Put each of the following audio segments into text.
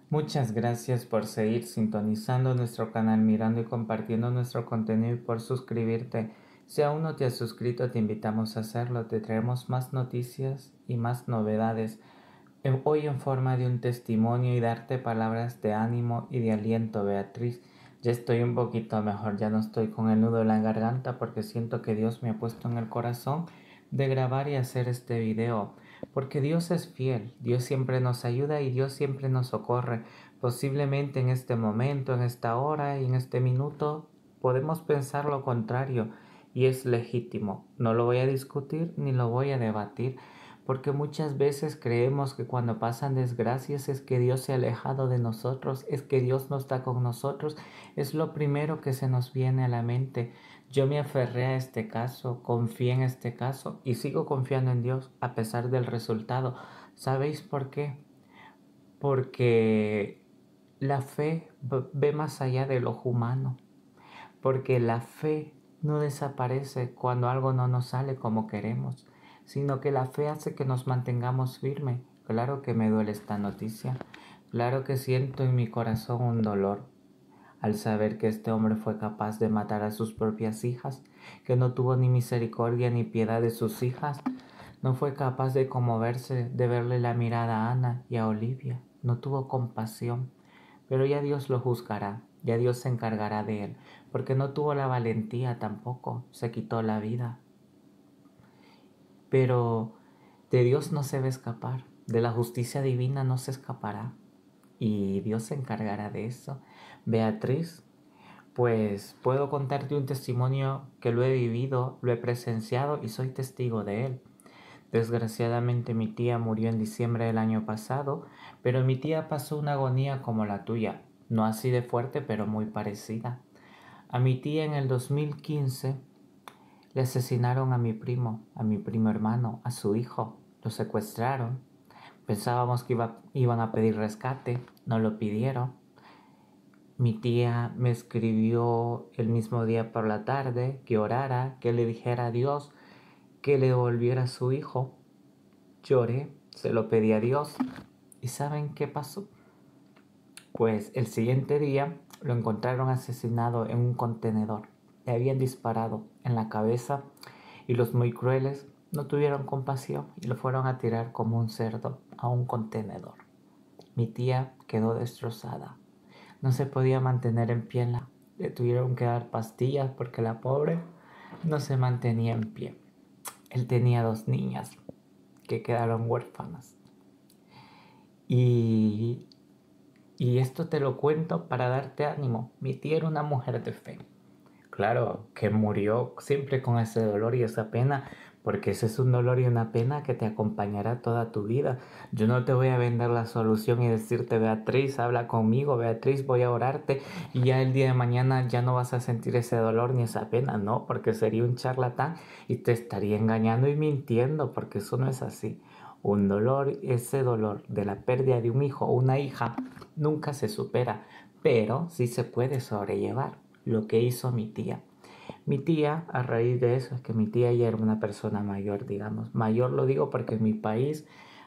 Muchas gracias por seguir sintonizando nuestro canal, mirando y compartiendo nuestro contenido y por suscribirte. Si aún no te has suscrito, te invitamos a hacerlo. Te traemos más noticias y más novedades. Hoy en forma de un testimonio y darte palabras de ánimo y de aliento, Beatriz. Ya estoy un poquito mejor, ya no estoy con el nudo en la garganta porque siento que Dios me ha puesto en el corazón de grabar y hacer este video. Porque Dios es fiel, Dios siempre nos ayuda y Dios siempre nos socorre. Posiblemente en este momento, en esta hora y en este minuto podemos pensar lo contrario y es legítimo. No lo voy a discutir ni lo voy a debatir, porque muchas veces creemos que cuando pasan desgracias es que Dios se ha alejado de nosotros, es que Dios no está con nosotros, es lo primero que se nos viene a la mente. Yo me aferré a este caso, confié en este caso y sigo confiando en Dios a pesar del resultado. ¿Sabéis por qué? Porque la fe ve más allá del ojo humano, porque la fe no desaparece cuando algo no nos sale como queremos, sino que la fe hace que nos mantengamos firmes. Claro que me duele esta noticia, claro que siento en mi corazón un dolor al saber que este hombre fue capaz de matar a sus propias hijas, que no tuvo ni misericordia ni piedad de sus hijas, no fue capaz de conmoverse, de verle la mirada a Ana y a Olivia, no tuvo compasión. Pero ya Dios lo juzgará, ya Dios se encargará de él, porque no tuvo la valentía tampoco, se quitó la vida. Pero de Dios no se va a escapar, de la justicia divina no se escapará, y Dios se encargará de eso. Beatriz, pues puedo contarte un testimonio que lo he vivido, lo he presenciado y soy testigo de él. Desgraciadamente mi tía murió en diciembre del año pasado, pero mi tía pasó una agonía como la tuya, no así de fuerte, pero muy parecida. A mi tía en el 2015 le asesinaron a mi primo hermano, a su hijo, lo secuestraron. Pensábamos que iban a pedir rescate, no lo pidieron. Mi tía me escribió el mismo día por la tarde que orara, que le dijera a Dios que le devolviera a su hijo. Lloré, se lo pedí a Dios. ¿Y saben qué pasó? Pues el siguiente día lo encontraron asesinado en un contenedor. Le habían disparado en la cabeza y los muy crueles no tuvieron compasión y lo fueron a tirar como un cerdo a un contenedor. Mi tía quedó destrozada. No se podía mantener en pie. Le tuvieron que dar pastillas porque la pobre no se mantenía en pie. Él tenía 2 niñas que quedaron huérfanas. Y, y esto te lo cuento para darte ánimo. Mi tía era una mujer de fe. Claro, que murió siempre con ese dolor y esa pena, porque ese es un dolor y una pena que te acompañará toda tu vida. Yo no te voy a vender la solución y decirte, Beatriz, habla conmigo, Beatriz, voy a orarte y ya el día de mañana ya no vas a sentir ese dolor ni esa pena, no, porque sería un charlatán y te estaría engañando y mintiendo, porque eso no es así. Un dolor, ese dolor de la pérdida de un hijo o una hija, nunca se supera, pero sí se puede sobrellevar. Lo que hizo mi tía. Mi tía, a raíz de eso, es que mi tía ya era una persona mayor, digamos. Mayor lo digo porque en mi país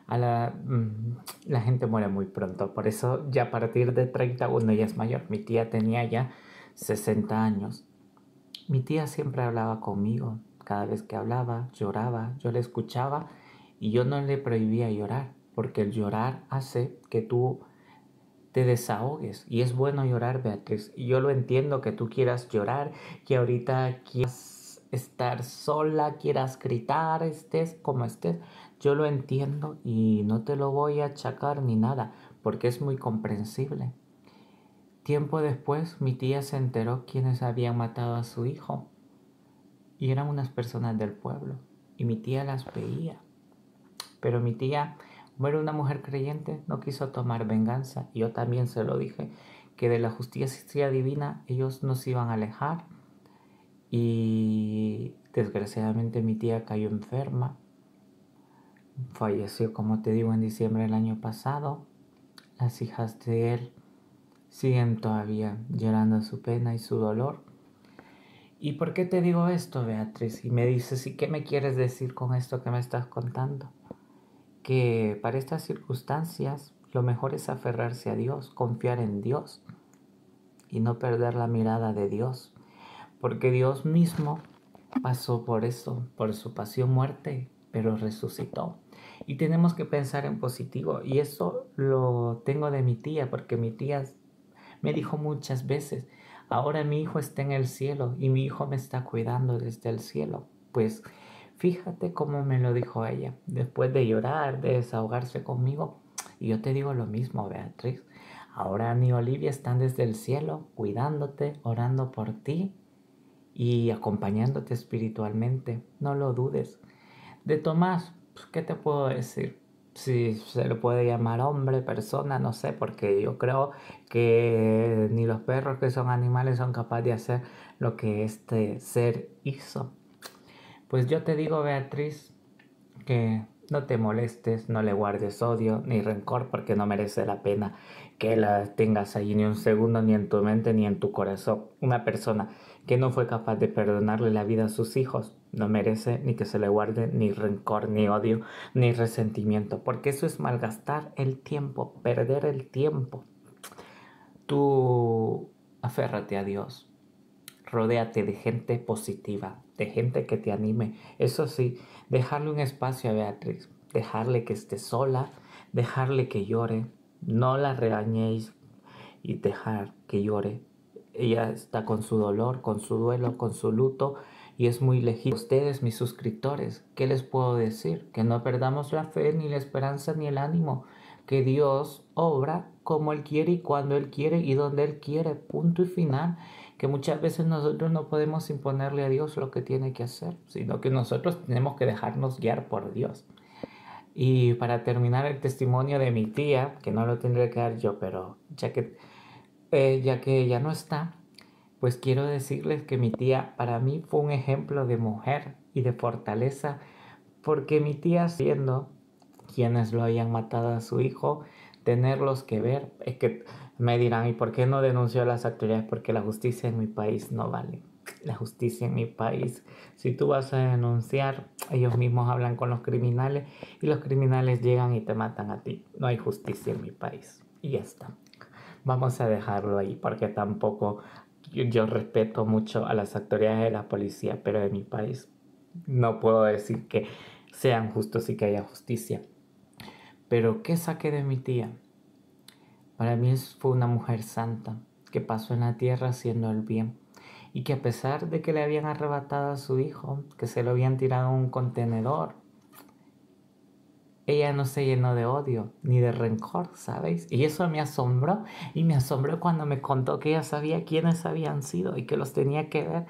la gente muere muy pronto. Por eso ya a partir de 31 ya es mayor. Mi tía tenía ya 60 años. Mi tía siempre hablaba conmigo. Cada vez que hablaba, lloraba, yo le escuchaba y yo no le prohibía llorar, porque el llorar hace que tú te desahogues. Y es bueno llorar, Beatriz. Y yo lo entiendo que tú quieras llorar, que ahorita quieras estar sola, quieras gritar, estés como estés. Yo lo entiendo y no te lo voy a achacar ni nada, porque es muy comprensible. Tiempo después, mi tía se enteró quiénes habían matado a su hijo. Y eran unas personas del pueblo. Y mi tía las veía. Pero mi tía, como era una mujer creyente, no quiso tomar venganza. Y yo también se lo dije, que de la justicia divina ellos nos iban a alejar. Y desgraciadamente mi tía cayó enferma. Falleció, como te digo, en diciembre del año pasado. Las hijas de él siguen todavía llorando su pena y su dolor. ¿Y por qué te digo esto, Beatriz? Y me dices, ¿y qué me quieres decir con esto que me estás contando? Que para estas circunstancias lo mejor es aferrarse a Dios, confiar en Dios y no perder la mirada de Dios, porque Dios mismo pasó por eso, por su pasión, muerte, pero resucitó. Y tenemos que pensar en positivo, y eso lo tengo de mi tía, porque mi tía me dijo muchas veces, ahora mi hijo está en el cielo y mi hijo me está cuidando desde el cielo. Pues fíjate cómo me lo dijo ella, después de llorar, de desahogarse conmigo. Y yo te digo lo mismo, Beatriz. Ahora ni Olivia están desde el cielo, cuidándote, orando por ti y acompañándote espiritualmente. No lo dudes. De Tomás, pues, ¿qué te puedo decir? Si se le puede llamar hombre, persona, no sé, porque yo creo que ni los perros, que son animales, son capaces de hacer lo que este ser hizo. Pues yo te digo, Beatriz, que no te molestes, no le guardes odio ni rencor, porque no merece la pena que la tengas ahí ni un segundo, ni en tu mente ni en tu corazón. Una persona que no fue capaz de perdonarle la vida a sus hijos no merece ni que se le guarde ni rencor, ni odio, ni resentimiento, porque eso es malgastar el tiempo, perder el tiempo. Tú aférrate a Dios. Rodéate de gente positiva, de gente que te anime. Eso sí, dejarle un espacio a Beatriz, dejarle que esté sola, dejarle que llore. No la regañéis y dejar que llore. Ella está con su dolor, con su duelo, con su luto y es muy legítimo. Ustedes, mis suscriptores, ¿qué les puedo decir? Que no perdamos la fe, ni la esperanza, ni el ánimo. Que Dios obra como Él quiere y cuando Él quiere y donde Él quiere. Punto y final. Que muchas veces nosotros no podemos imponerle a Dios lo que tiene que hacer, sino que nosotros tenemos que dejarnos guiar por Dios. Y para terminar el testimonio de mi tía, que no lo tendré que dar yo, pero ya que ella no está, pues quiero decirles que mi tía para mí fue un ejemplo de mujer y de fortaleza, porque mi tía, siendo quienes lo hayan matado a su hijo, tenerlos que ver, es que me dirán, ¿y por qué no denunció a las autoridades? Porque la justicia en mi país no vale. La justicia en mi país, si tú vas a denunciar, ellos mismos hablan con los criminales y los criminales llegan y te matan a ti. No hay justicia en mi país. Y ya está. Vamos a dejarlo ahí porque tampoco yo respeto mucho a las autoridades de la policía, pero de mi país no puedo decir que sean justos y que haya justicia. Pero ¿qué saqué de mi tía? Para mí fue una mujer santa que pasó en la tierra haciendo el bien y que a pesar de que le habían arrebatado a su hijo, que se lo habían tirado a un contenedor, ella no se llenó de odio ni de rencor, ¿sabéis? Y eso me asombró, y me asombró cuando me contó que ella sabía quiénes habían sido y que los tenía que ver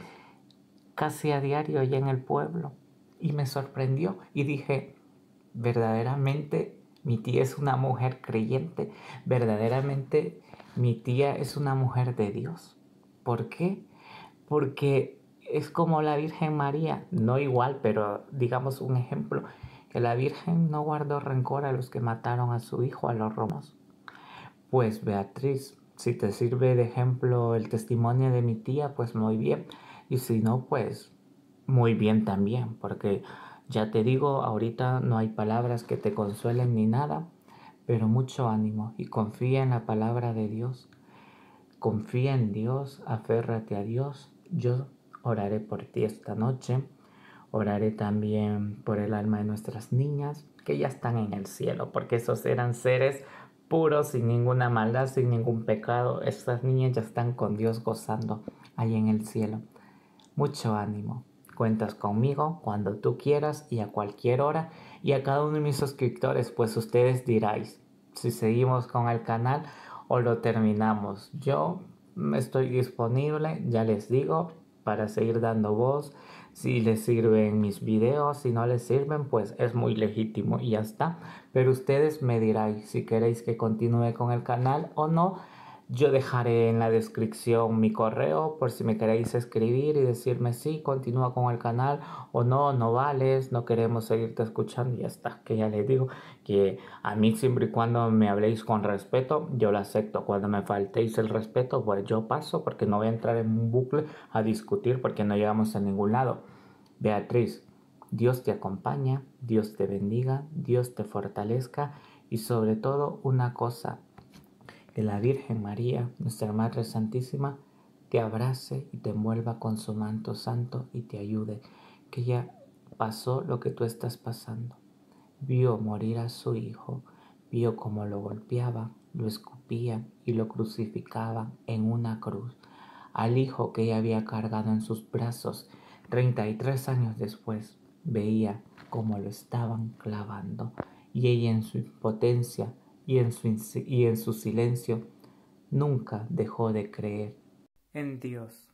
casi a diario allá en el pueblo. Y me sorprendió y dije, verdaderamente mi tía es una mujer creyente, verdaderamente mi tía es una mujer de Dios. ¿Por qué? Porque es como la Virgen María, no igual, pero digamos un ejemplo, que la Virgen no guardó rencor a los que mataron a su hijo, a los romanos. Pues Beatriz, si te sirve de ejemplo el testimonio de mi tía, pues muy bien. Y si no, pues muy bien también, porque ya te digo, ahorita no hay palabras que te consuelen ni nada, pero mucho ánimo y confía en la palabra de Dios. Confía en Dios, aférrate a Dios. Yo oraré por ti esta noche. Oraré también por el alma de nuestras niñas, que ya están en el cielo, porque esos eran seres puros, sin ninguna maldad, sin ningún pecado. Estas niñas ya están con Dios gozando ahí en el cielo. Mucho ánimo. Cuentas conmigo cuando tú quieras y a cualquier hora. Y a cada uno de mis suscriptores, pues ustedes diráis si seguimos con el canal o lo terminamos. Yo estoy disponible, ya les digo, para seguir dando voz. Si les sirven mis videos, si no les sirven, pues es muy legítimo y ya está. Pero ustedes me diráis si queréis que continúe con el canal o no. Yo dejaré en la descripción mi correo por si me queréis escribir y decirme si continúa con el canal o no, no vales, no queremos seguirte escuchando y ya está. Que ya les digo que a mí siempre y cuando me habléis con respeto, yo lo acepto. Cuando me faltéis el respeto, pues yo paso porque no voy a entrar en un bucle a discutir porque no llegamos a ningún lado. Beatriz, Dios te acompaña, Dios te bendiga, Dios te fortalezca y sobre todo una cosa, que la Virgen María, nuestra Madre Santísima, te abrace y te envuelva con su manto santo y te ayude, que ella pasó lo que tú estás pasando. Vio morir a su hijo, vio cómo lo golpeaban, lo escupían y lo crucificaban en una cruz. Al hijo que ella había cargado en sus brazos 33 años después, veía cómo lo estaban clavando. Y ella en su impotencia y en su silencio nunca dejó de creer en Dios.